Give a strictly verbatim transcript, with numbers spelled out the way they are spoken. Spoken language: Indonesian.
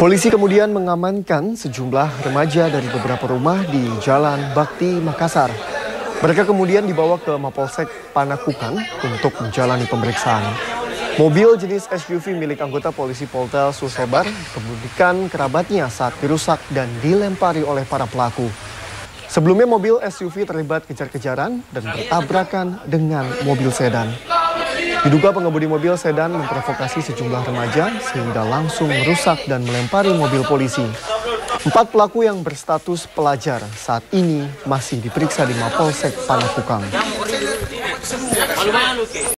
Polisi kemudian mengamankan sejumlah remaja dari beberapa rumah di Jalan Bakti, Makassar. Mereka kemudian dibawa ke Mapolsek Panakukang untuk menjalani pemeriksaan. Mobil jenis S U V milik anggota polisi Poltel Susebar kemudian kerabatnya saat dirusak dan dilempari oleh para pelaku. Sebelumnya mobil S U V terlibat kejar-kejaran dan bertabrakan dengan mobil sedan. Diduga pengemudi mobil sedan memprovokasi sejumlah remaja sehingga langsung merusak dan melempari mobil polisi. Empat pelaku yang berstatus pelajar saat ini masih diperiksa di Mapolsek Panakukang.